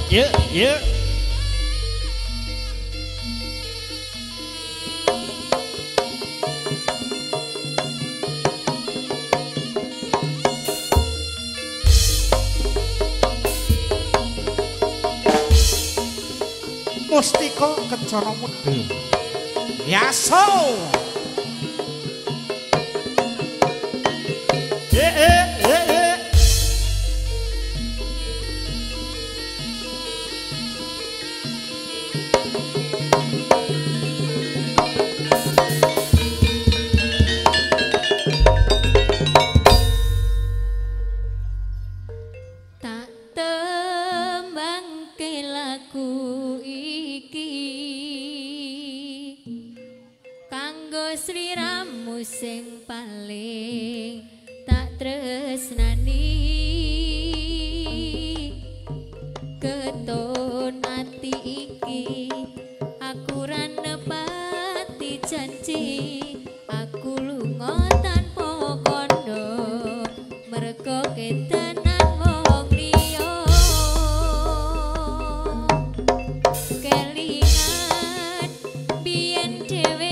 Ye. Mustika Kencana Mudha. Yaso. Sing paling tak tresnani keton ati iki aku ra nepati janji aku lunga tanpa kandha merga ketenan wong liya kelingan biyen dhewe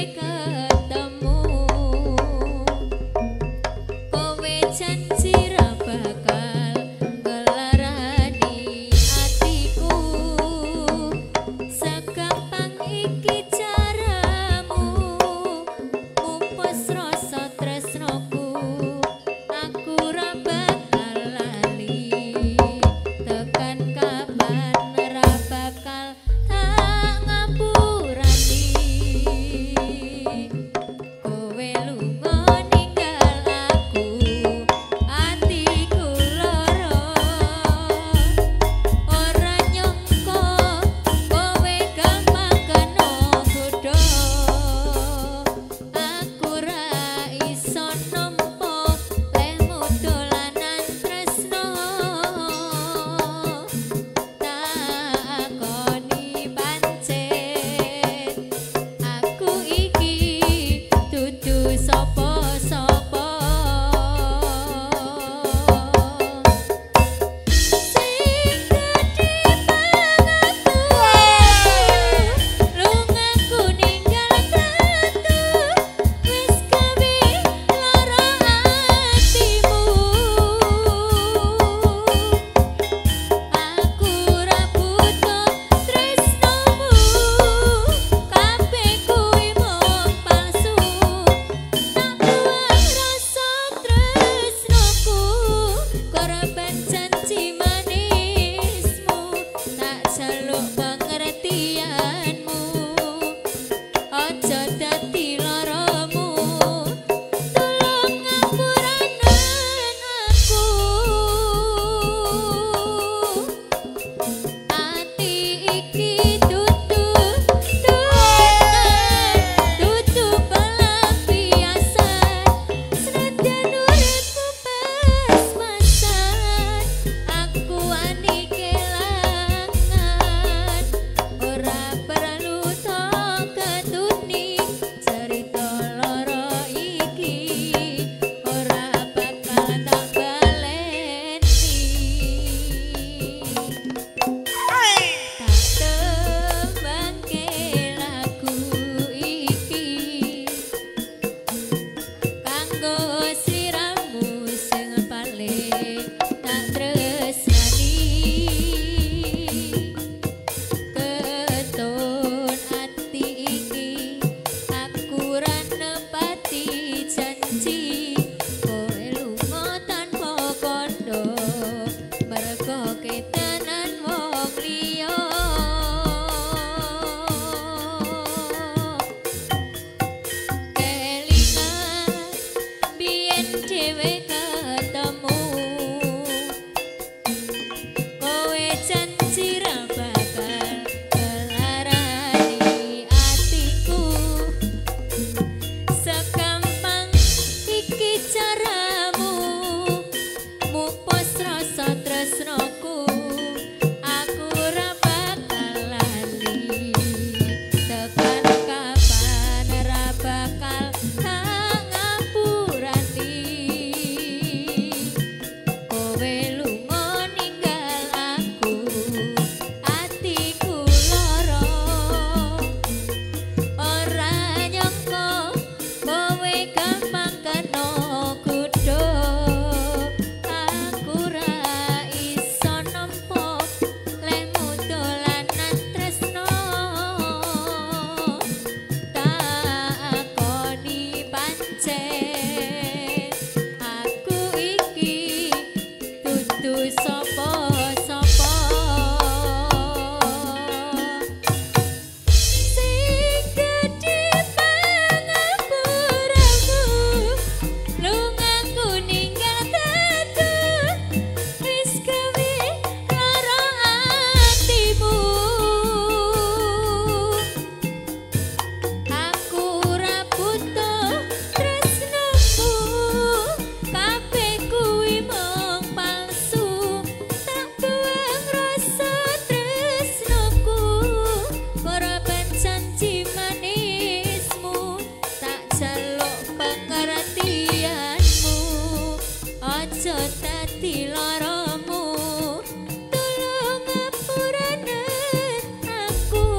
pengertianmu, ojo dadi loromu, tolong ngapurane aku.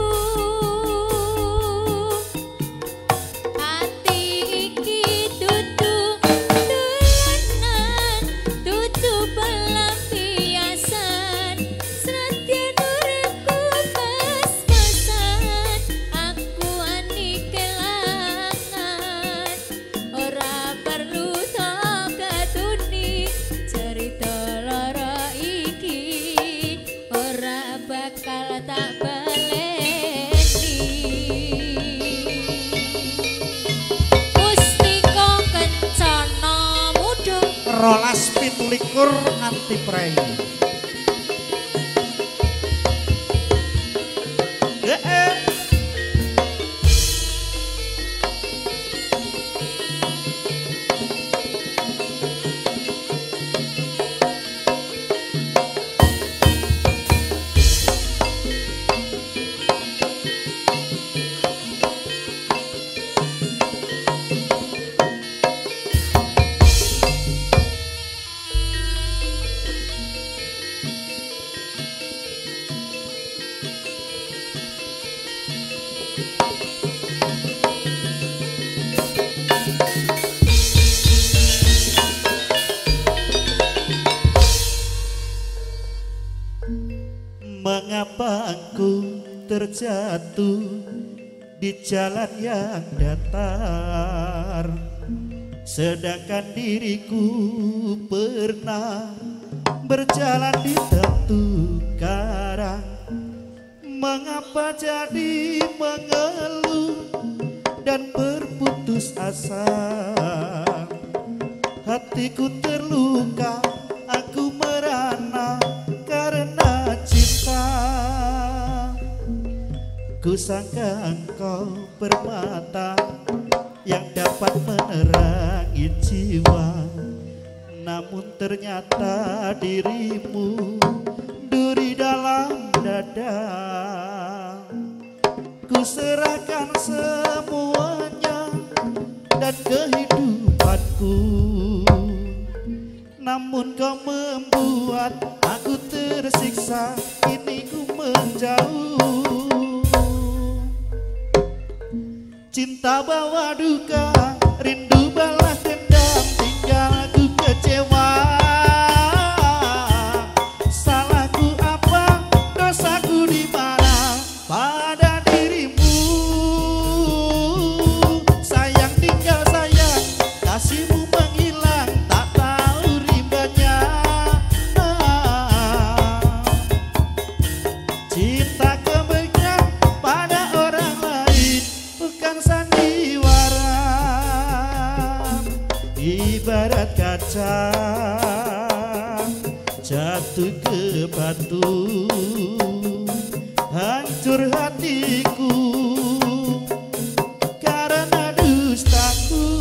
Ati iki dudu dolanan, dudu pelampiasan, senadyan uripku pas-pasan, aku ani kelangan. Ora perlu tok katuni cerita lara iki, ora bakal tak baleni. Mustika kencana mudhun 12:27 nganti prei. Mengapa aku terjatuh di jalan yang datar, sedangkan diriku pernah berjalan di tetu karang. Mengapa jadi mengeluh dan berputus asa? Hatiku terluka, aku merana karena cinta. Ku sangka engkau permata yang dapat menerangi jiwa, namun ternyata dirimu duri dalam dada. Ku serahkan semuanya dan kehidupanku, namun kau membuat aku tersiksa. Kini ku menjauh. Cinta bawa duka, rindu balas dendam, tinggal aku kecewa. Salahku apa, dosaku di mana? Pada dirimu, sayang tinggal sayang, kasihmu menghilang, tak tahu rimbanya. Cinta kebaikan pada orang lain bukan sandiwara, ibarat kaca jatuh ke batu, hancur hatiku karena dustaku.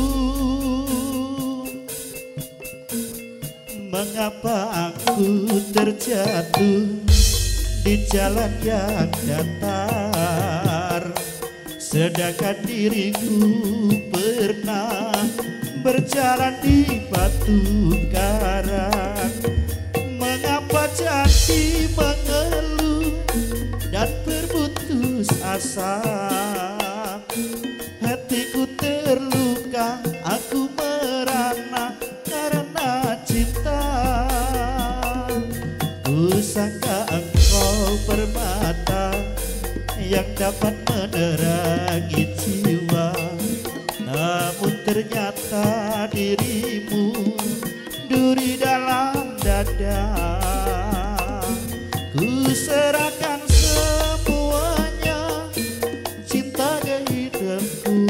Mengapa aku terjatuh di jalan yang datar, sedangkan diriku pernah berjalan di batu karang. Mengapa jadi mengeluh dan berputus asa? Hatiku terluka, aku merana karena cinta. Ku sangka engkau permata yang dapat menerangi jiwa, namun ternyata dirimu duri dalam dada. Ku serahkan semuanya, cinta ke hidupku,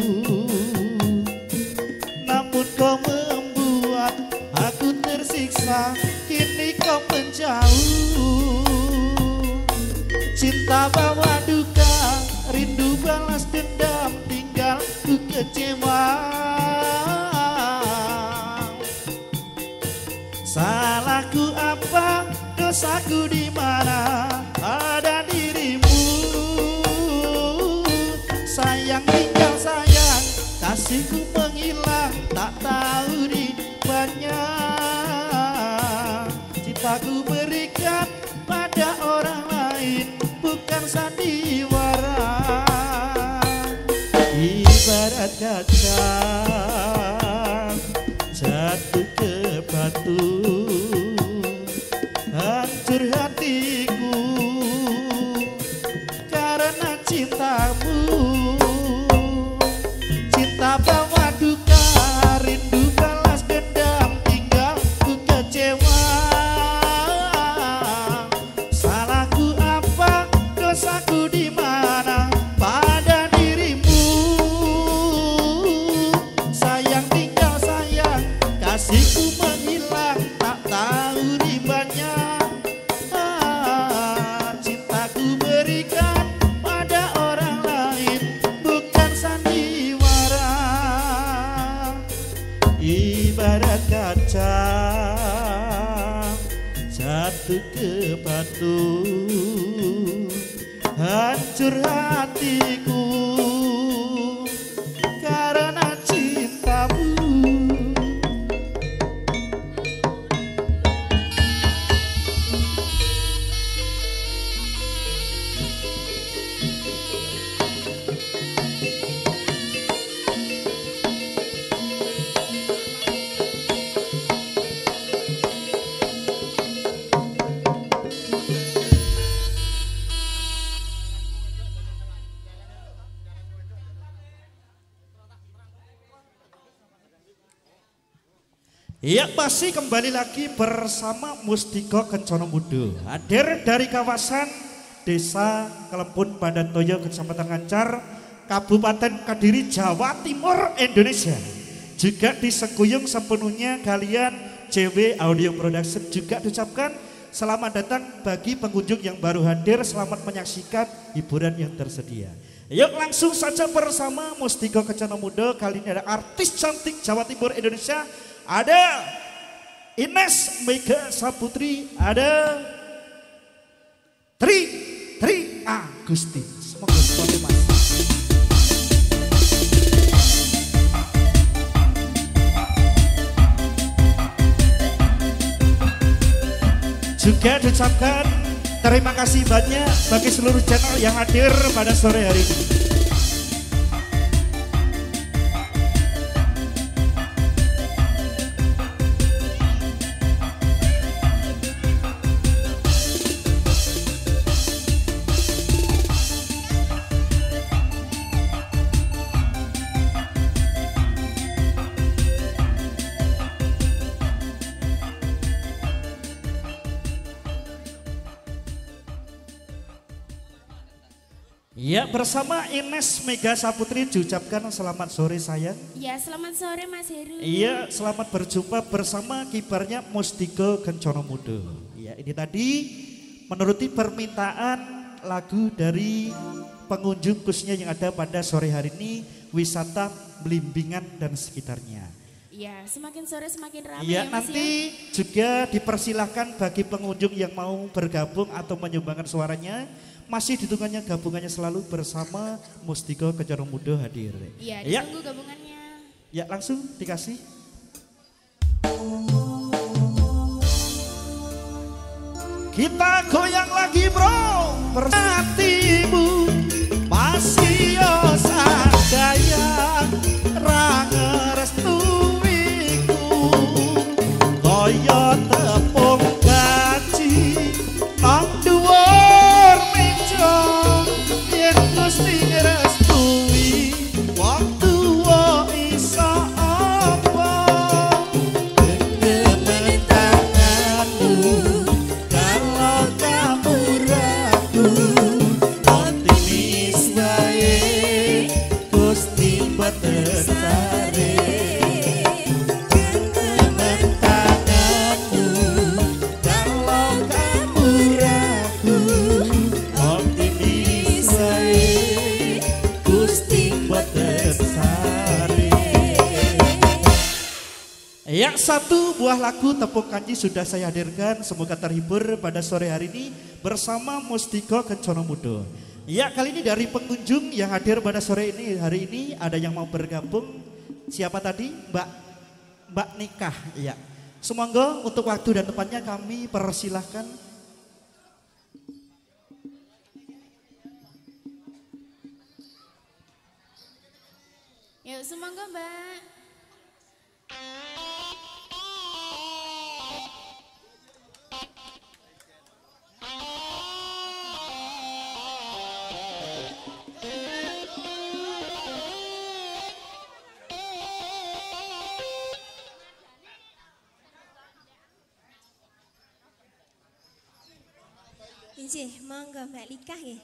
namun kau membuat aku tersiksa. Kini kau menjauh. Cinta bawa duka, rindu balas dendam, tinggal ku kecewa. Salahku apa, dosaku di mana? Ada dirimu, sayang tinggal sayang, kasih kasihku menghilang tak tahu di banyak. Cintaku berikan pada orang lain bukan sandiwara. Ibarat kaca jatuh ke batu, hancur hatiku karena cintamu. Cinta bawa duka, rindu balas dendam, tinggal ku kecewa. Salahku apa, dosaku di mana pada dirimu. Sayang tinggal sayang, kasihku menghilang tak tahu ribanya. Cintaku berikan pada orang lain bukan sandiwara. Ibarat kaca jatuh ke batu, hancur hatiku karena cintamu. Ya, masih kembali lagi bersama Mustiko Kencana Muda. Hadir dari kawasan Desa Kelebun Padantoyo, Kecamatan Ngancar, Kabupaten Kediri, Jawa Timur, Indonesia. Juga disekuyung sepenuhnya kalian CW Audio Production. Juga diucapkan selamat datang bagi pengunjung yang baru hadir. Selamat menyaksikan hiburan yang tersedia. Yuk langsung saja bersama Mustiko Kencana Muda. Kali ini ada artis cantik Jawa Timur Indonesia. Ada Ines Mega Saputri, ada Tri Agustin. Semoga semuanya mas. Juga diucapkan terima kasih banyak bagi seluruh channel yang hadir pada sore hari ini. Ya, bersama Ines Mega Saputri diucapkan selamat sore sayang. Ya, selamat sore Mas Heru. Iya, selamat berjumpa bersama kibarnya Mustiko Kencana Muda. Ya, ini tadi menuruti permintaan lagu dari pengunjung khususnya yang ada pada sore hari ini, wisata Blimbingan dan sekitarnya. Ya, semakin sore semakin ramai ya, Mas nanti juga dipersilahkan bagi pengunjung yang mau bergabung atau menyumbangkan suaranya. Masih ditunggannya gabungannya selalu bersama Mustiko Kencana Muda hadir. Iya, ditunggu gabungannya. Ya, langsung dikasih. Kita goyang lagi bro, hatimu masih sadaya rangerestuiku kaya tepung gaji nang dhuwur meja yen Gusti ngrestui wong tuwa iso apa gegemen tanganmu kalau kamu ragu optimis wae Gusti mboten sare gegemen tanganmu kalau kamu ragu optimis wae Gusti mboten sare. Ya, satu buah lagu Tepuk Kanji sudah saya hadirkan. Semoga terhibur pada sore hari ini bersama Mustiko Kencana Muda. Ya, kali ini dari pengunjung yang hadir pada sore ini hari ini ada yang mau bergabung Siapa tadi? Mbak Nikah. Iya. Semoga untuk waktu dan tempatnya kami persilahkan. Yuk, semoga Mbak. Injih, monggo Mbak Likah nggih.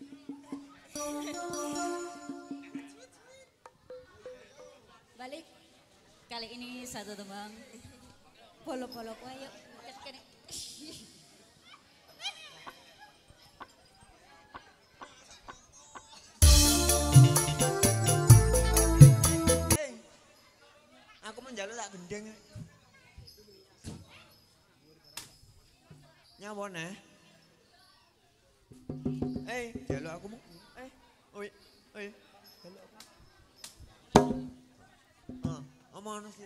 Balik. Kali ini satu tembang. Polo-polo ku ayo. Hey, aku menjaluk tak gendeng. Nyawon jaluk aku mau. Oi. Jaluk aku. Omong sih.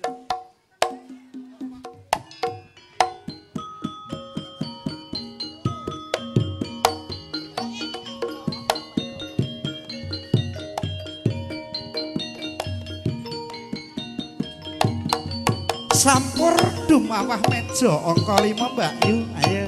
Sampur dumawah meja angka 5 Mbak Yu. Ayo.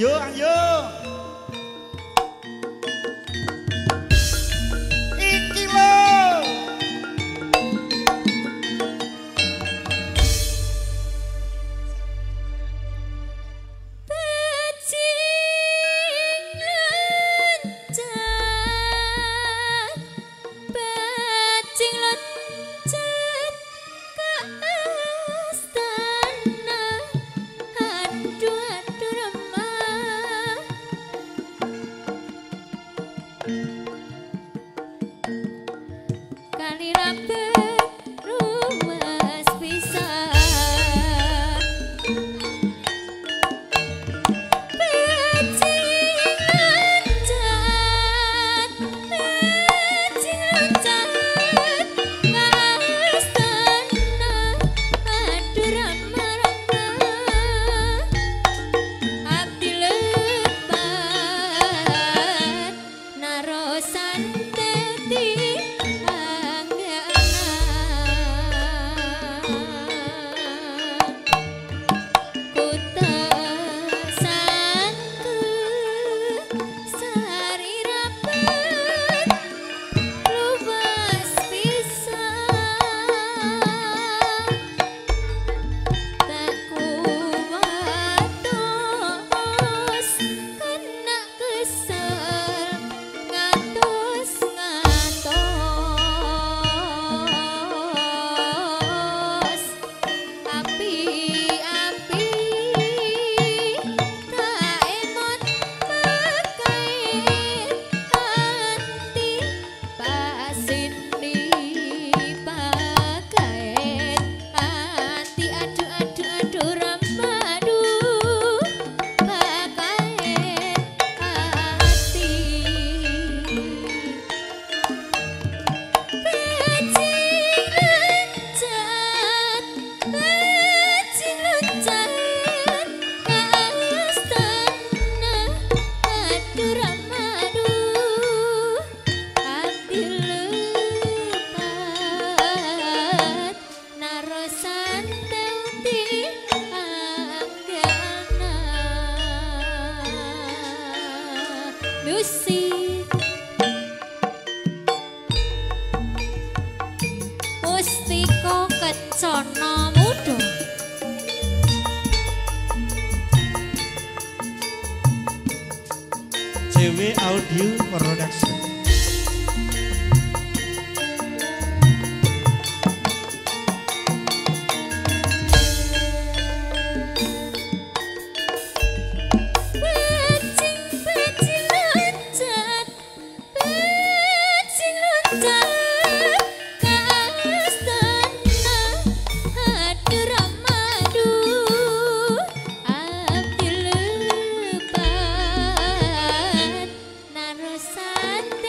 ayo ayo. Iki lho. Musik Mustika Kencana Muda JW Audio Production. Narusan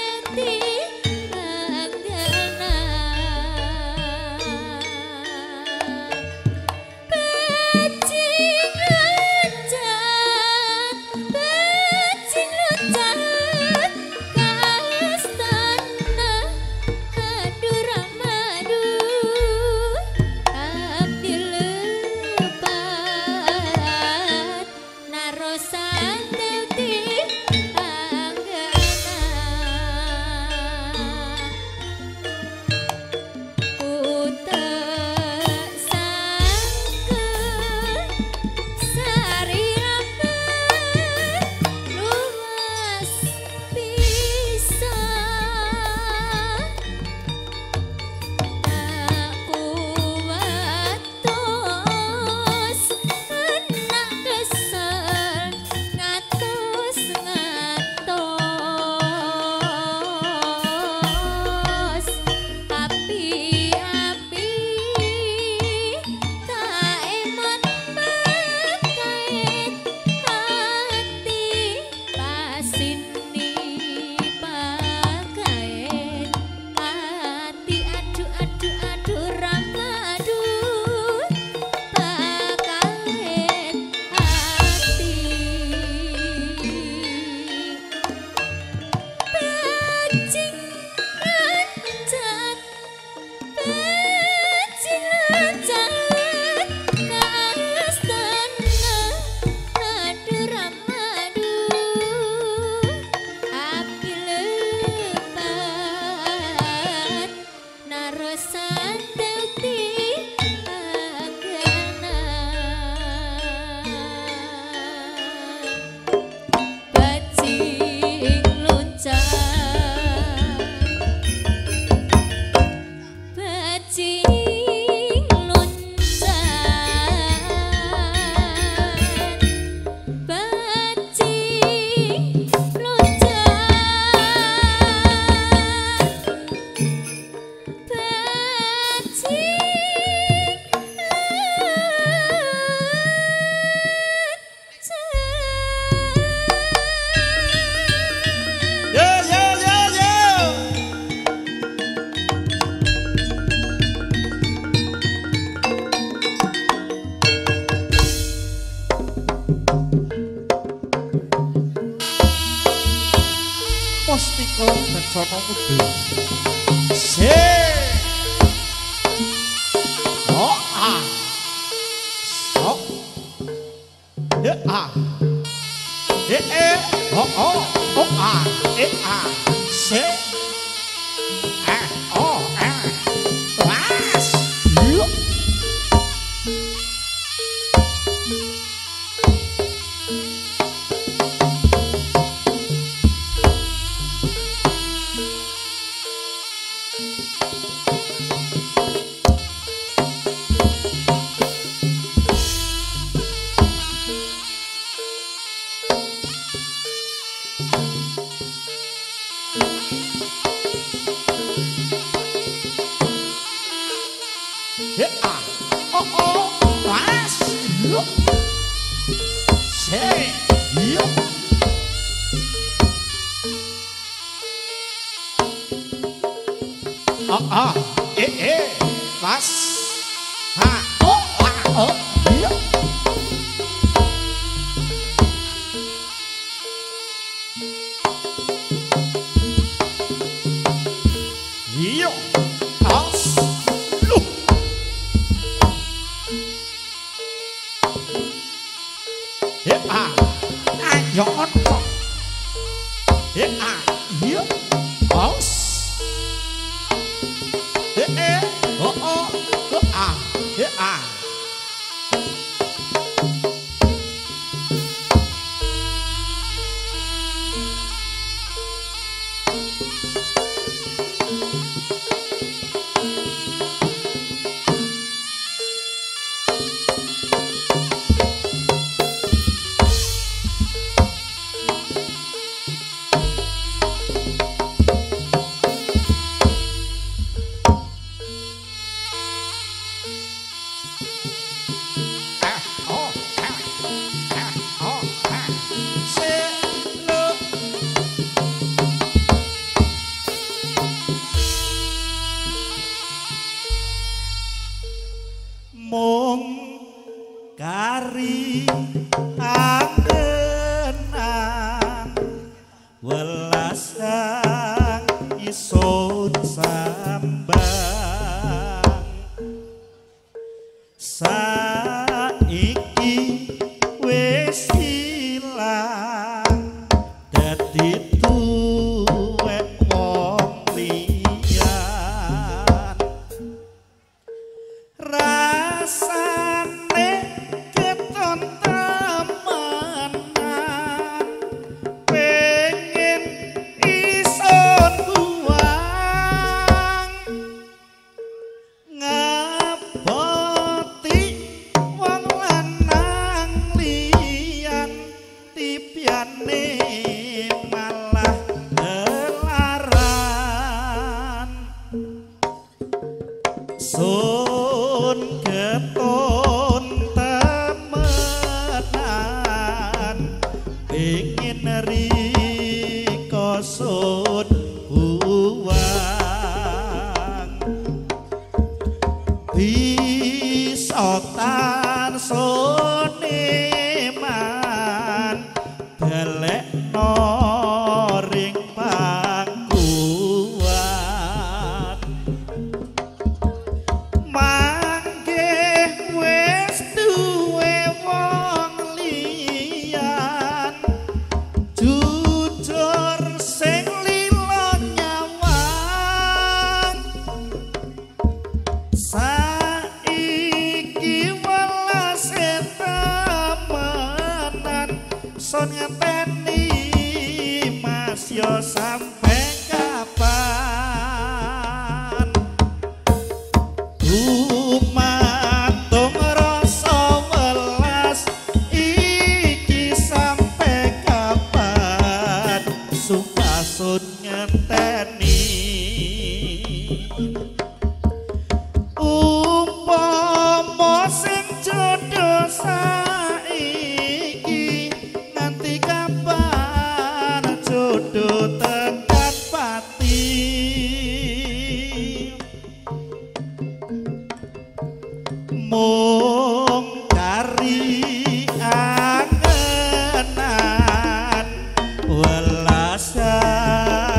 Mustika Kencana Muda. Se oh ah sok ah oh ah se oh was yuk was ha oh iya iya as lu ayo ono iya as mung kari angenan welas kang isun sambang saiki wis ilang dadi tuwek wong liyan rasane keton temenan pengen ison buang ngaboti wong lanang liyan tipiane malah kelaran sun keton temenan pengen riko sun buang bisa tan soneman delekno ring pangkuan mangke wis duwe wong liyan jujur sing lilo nyawang saiki welas temenan son ngenteni mas yo sampe kapan Umatung rasa welas iki sampe kapan sukasun ngenteni umpama sing jodoh saiki nganti kapan jodoh tekan pati mung kari angenan welas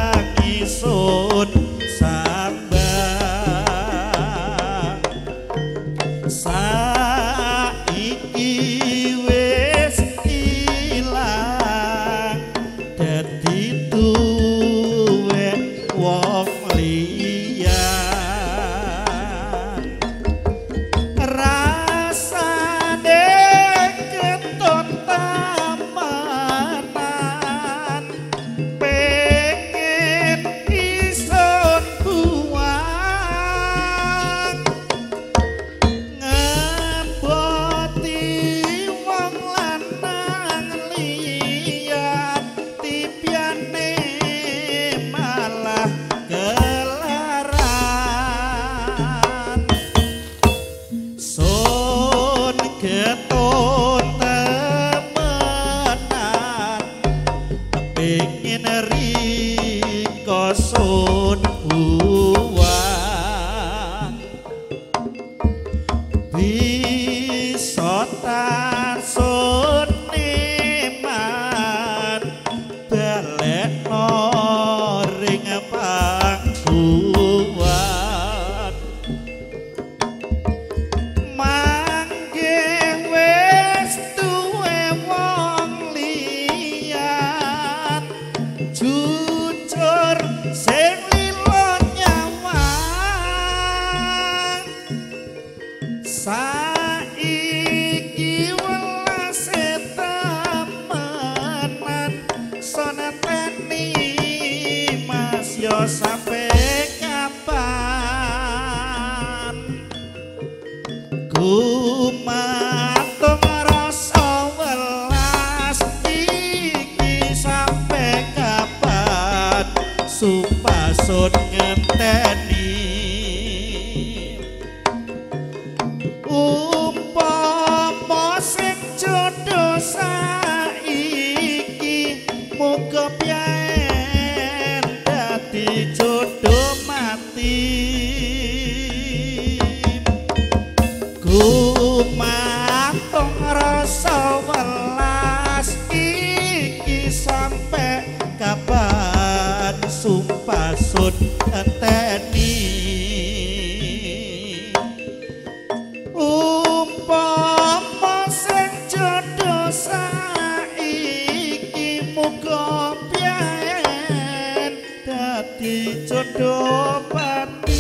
kosun buang bisa tasun neman balekno ring pangkuan mangke wis duwe wong liyan jujur sing lilo nyawang saiki welase temenan sonateni mas yo sampe kapan kumatung rasa welas iki sampe kapan supasut ngenteni umpama sing jodoh saiki muga piyen dadi jodoh mati kumatung rasa welas iki sampe kapan sumpah sun enteni umpama sing jodoh saiki muga piyen dadi jodoh pati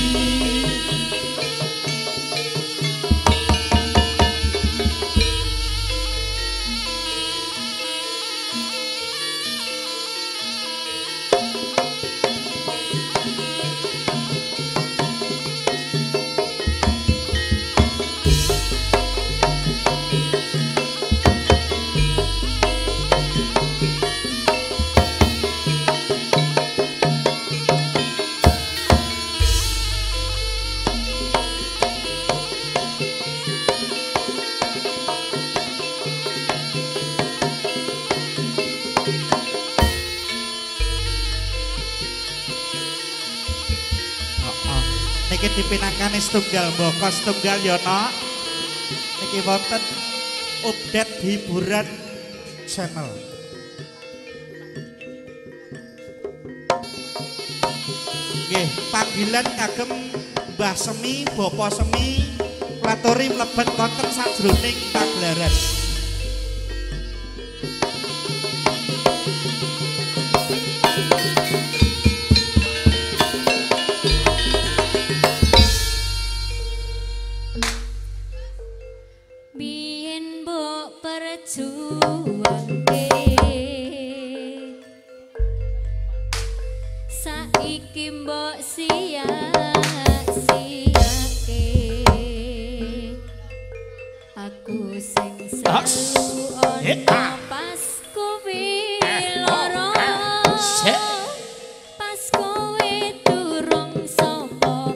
niki dipinangkani setunggal mboko setunggal yono niki wonten update hiburan channel nggih panggilan kagem Mbah Semi Bapak Semi Platuri mlebet wonten sajroning pagelaran Biyen mbok perjuangke saiki mbok sia-siake aku sing selalu ono pas kowe lara pas kowe durung sapa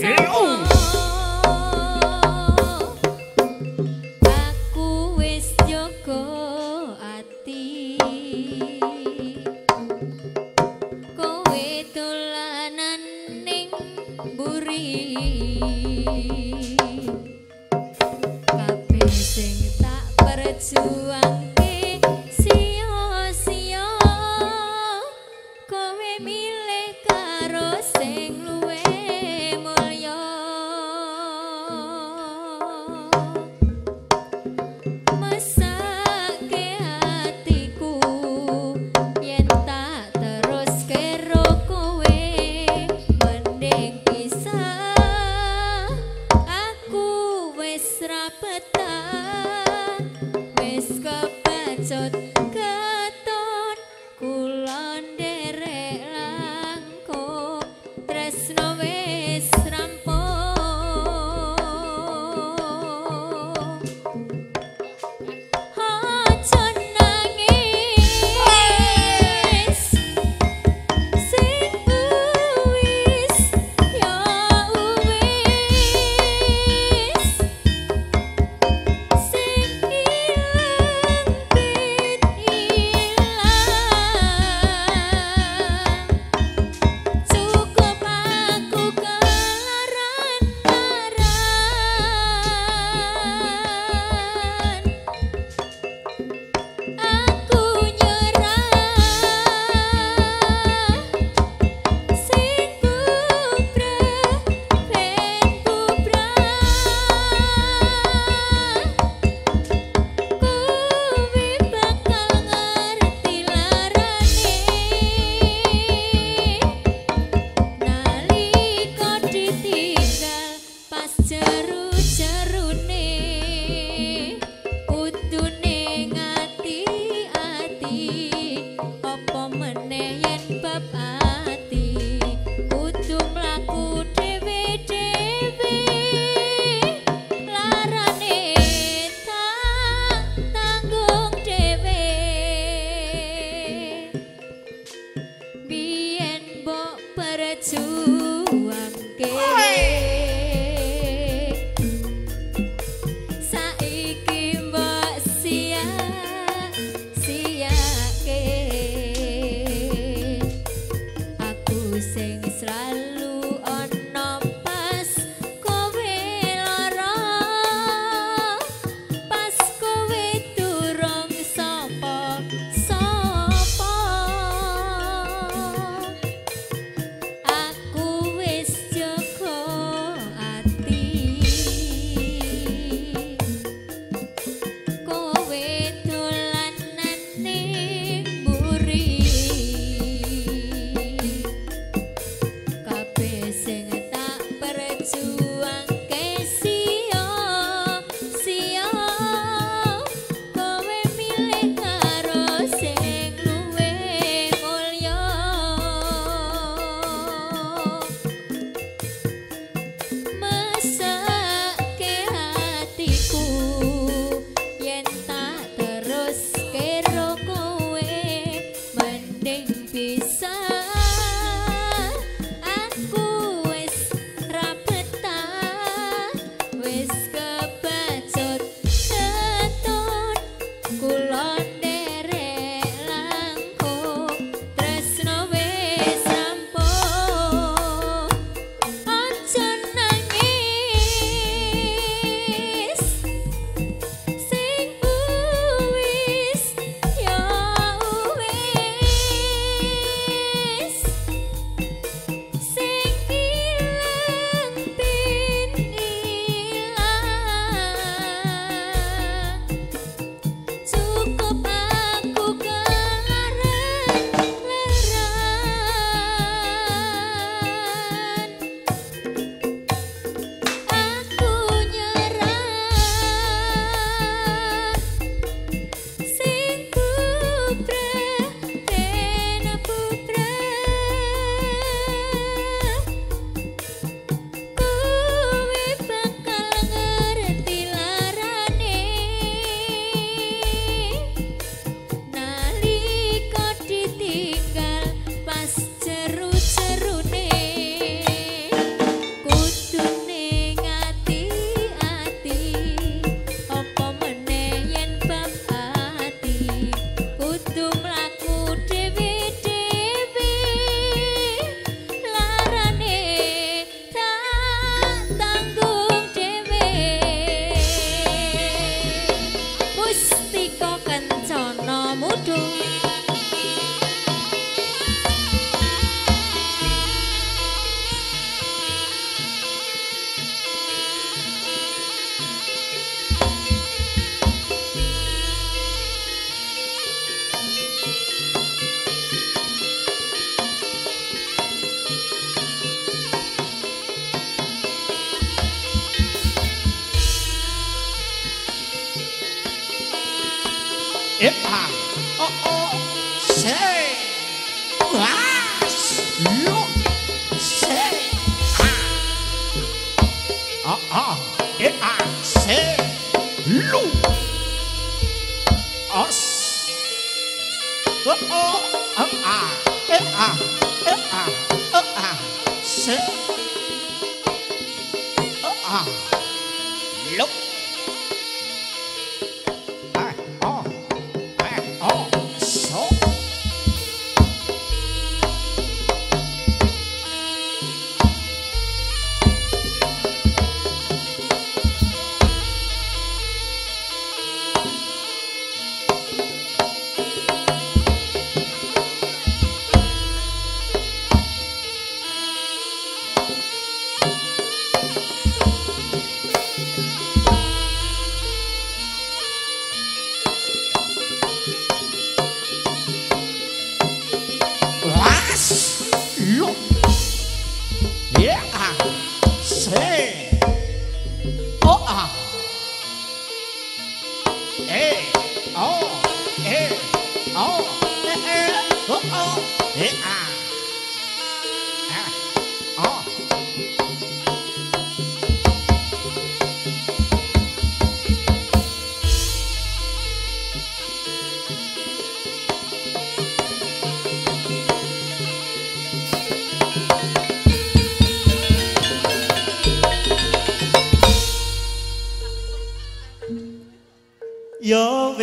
aku wis jaga ati kowe dolanan ning mburi kabeh sing tak perjuangke sia-sia kowe milih karo sing luwih mulya mesake hatiku yen tak terus karo kowe mending pisah aku wis ra betah wis kepacut keton kula nderek langkung yen bab ati kudu mlaku dhewe-dhewe larane tak tanggung dhewe biyen mbok perjuangke saiki mbok sia-siake aku sing selalu ono pas kowe lara pas kowe durung sapa-sapa aku wis jaga ati kowe dolanan ning mburi kabeh sing tak perjuangke sia-sia kowe milih karo sing luwih mulya mesake hatiku yen tak terus karo kowe mending pisah aku wis ra betah wis kebacut ketun kula nderek langkung tresno wis rampung aja nangis sing wis ya wis sing ilang pin ilang cukup aku kelaran aku nyerah sing putra kena putra kowe bakal ngerti larane nalika ditinggal pas jeru-jerune kudune ngati-ati apa meneh yen bab ati kudu mlaku dhewe-dhewe larane tak tanggung dhewe Mustika Kencana mudhun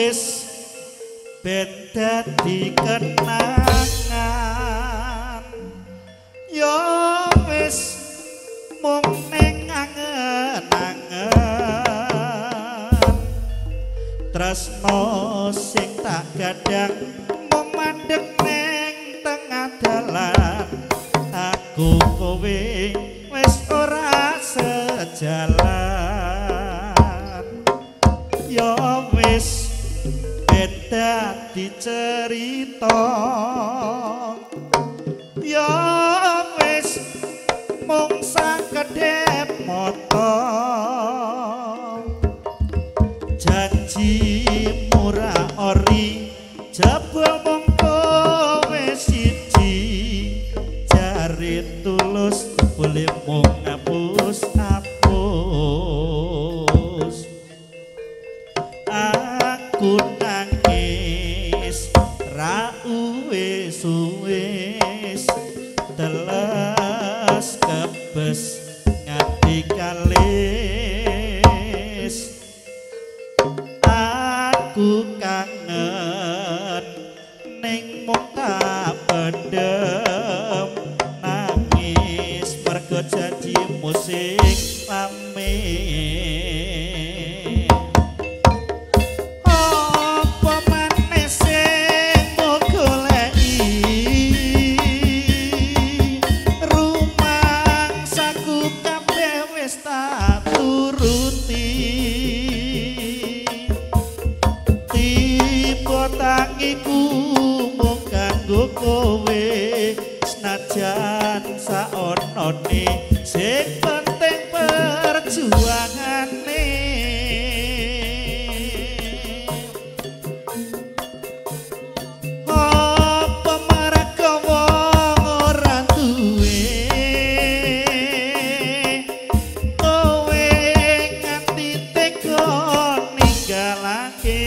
wis beda dikenangan yo wis mung ning angen-angen tresno sing tak gadang mung mandeg ning tengah dalan aku kowe wis ora sejalan yo wis beda dicerita ya wis mung sakedhep mata janji murah ori jebul mung kowe siji jare tulus boleh mung ngapus aku nangis ra uwis teles kebes ngati kalis aku kangen ning mung tak pendem nangis mergo janji musik rame kowe senajan saonone sing penting perjuangane apa mereka wong ora duwe kowe nganti tega ninggalake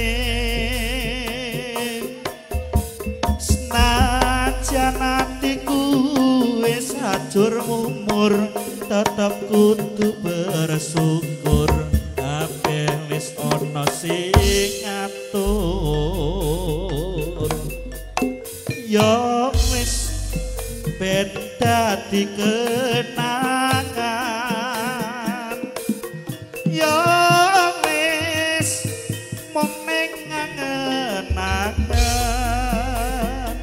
atiku wis hancur umur tetep kudu bersyukur kabeh wis ana sing ngatur ya wis beda dikenangan ya wis mung ning angen-angen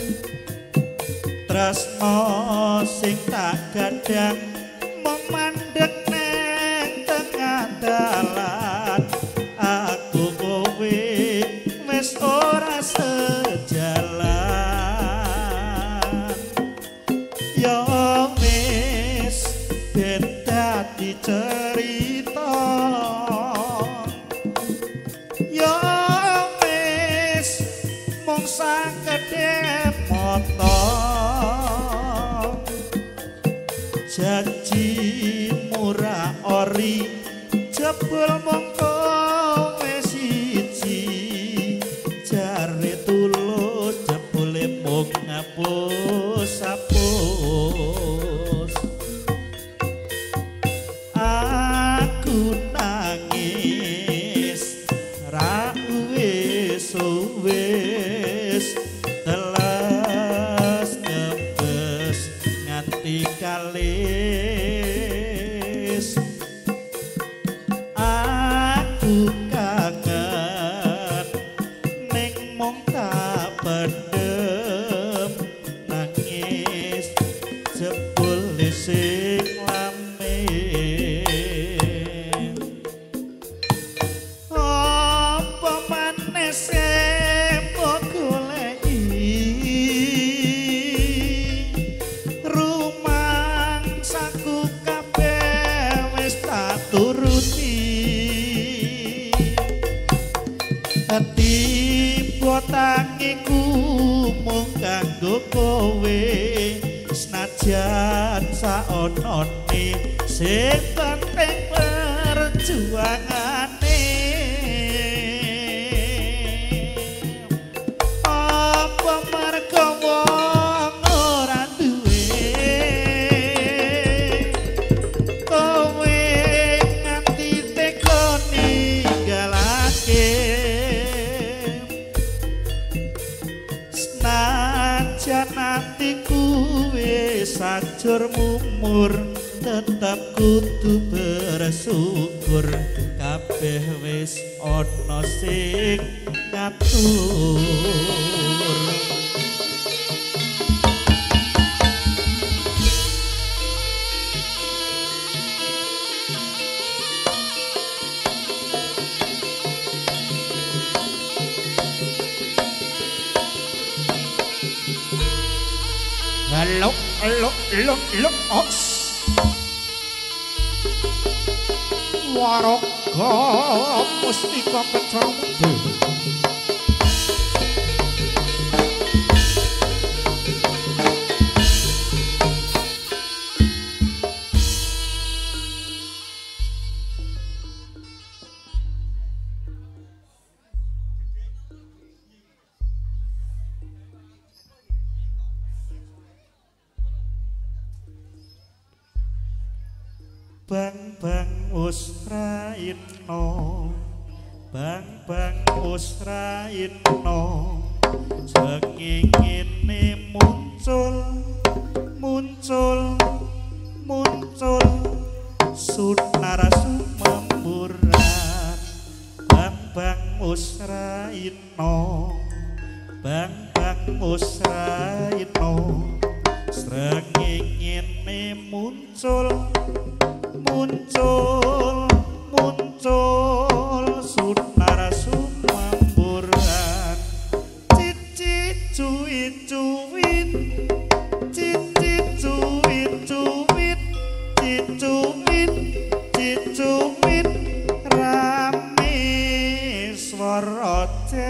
tresno sing tak gadang memandeg neng tengah dalan aku kowe wis ora sejalan ya wis beda dicerita ya wis mung sakedhep mata janji murah ori jebul mung kowe siji jare tulus jebule mung ngapus aku nangis ra wis teles kebes nganti kalis aku kangen ning mung tak pendem nangis jebul sing lame apa maneh sing tiba tangiku mung kanggo kowe senajan saonone sing penting perjuangane apa mergo wong ora duwe kowe nganti tega ninggalake sajur mumur tetap kudu bersyukur kabeh wis ana sing ngatur. Lok os Waraga Mustika Kencana Muda Bang usraino bang usraino sengingine muncul sunara sumemburan bang usraino sengingine muncul sunara sumamburan cici cuwit rame swara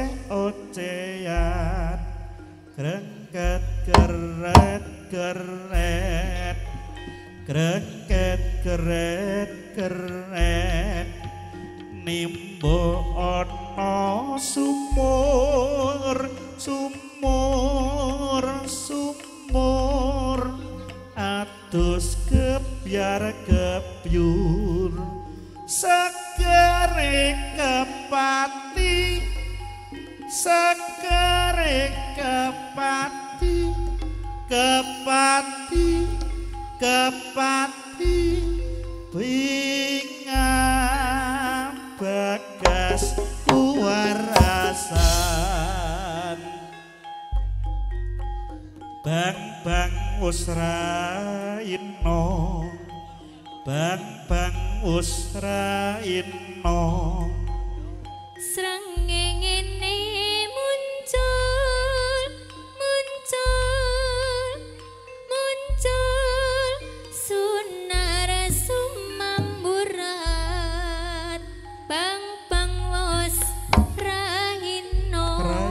ocehan grengket keret nimbo ana sumur atus kebyar kebyur segere kepati binga bagas kuwarasan bang usraino srengenge muncul sunara sumamburat bang wos raino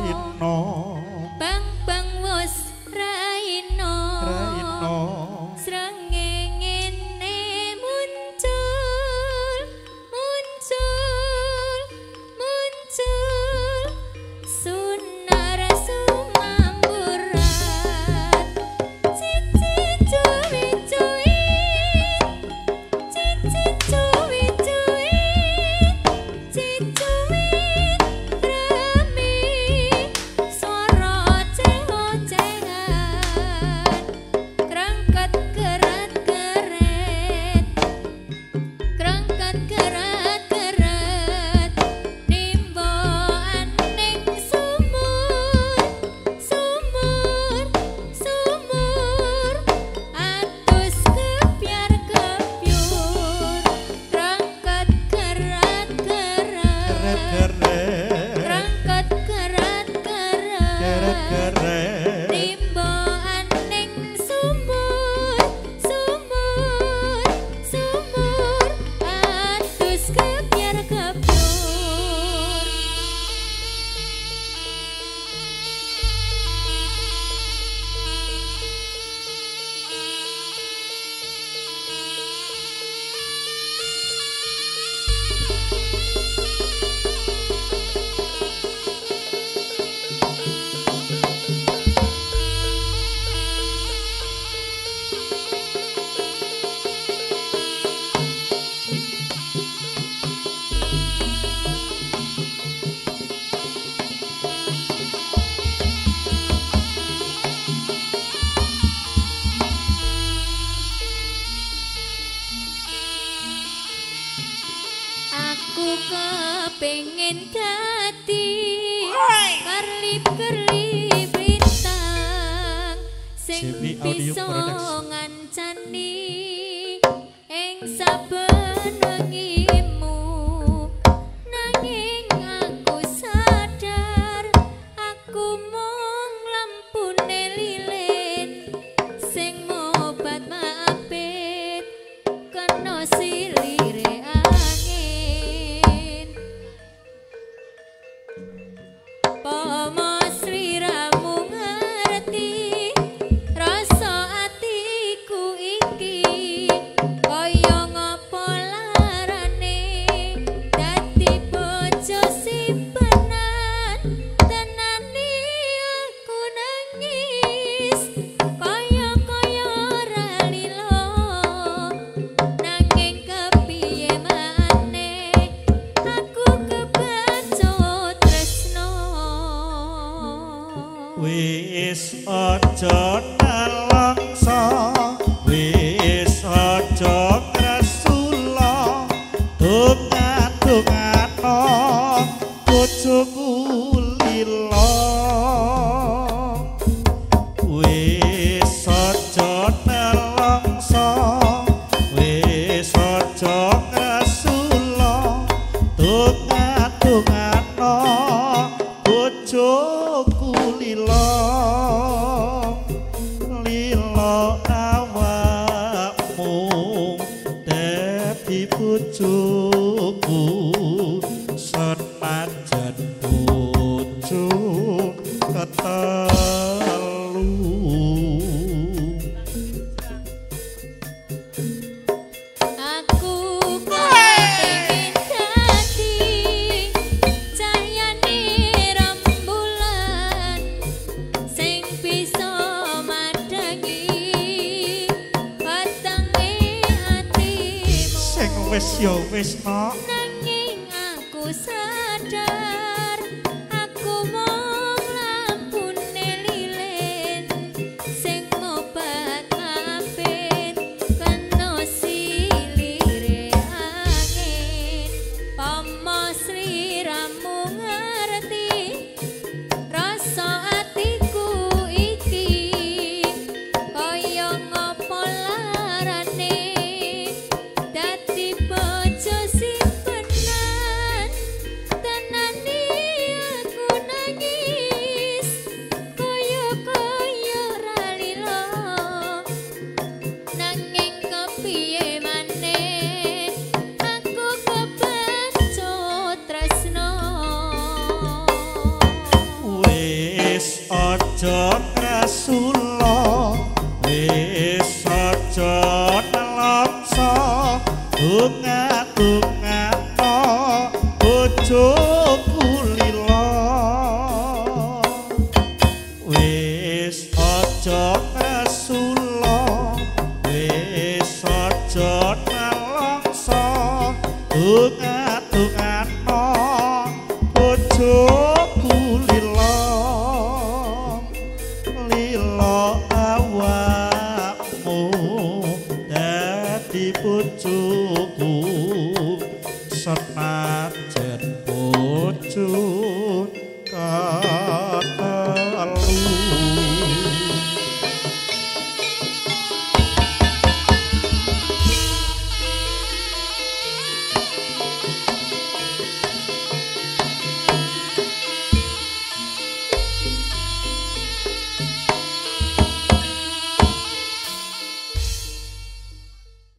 bang wos raino srengenge muncul Aku kepengin dadi kerlip-kerlip bintang sing JB Audio bisa Production. ngancani ing saben wengimu. Nanging aku sadar aku mung lampune lilin sing mobat mapit kena silire angin. Pomo sliramu ngerti rasa atiku iki kaya ngapa larane dadi bojo simpenan. Tenane aku nangis kaya ora lilo, nanging kepiye maneh aku kebacut tresno. Wis aja nelangsa, wis aja kresula, donga-dongano bojoku lila. Wis aja nelangsa, wis aja kresula, donga-dongano bojoku lila. Lila awakmu dadi bojoku senajan bojo ketelu. Aku kepengin dadi cahyané rembulan sing bisa madangi wetenge atimu. Sing wis ya wis nok. Nanging aku sadar aku mung lampune lilin sing ngobat mapit kena silire angin. Pomo sliramu ngerti rasa atiku iki kaya ngapa larane dadi bojo simpenan. Tenane aku nangis kaya ora lilo, nanging kepiye maneh aku kebacut tresno. Wis aja kresula, wis aja nelangsa, donga-donga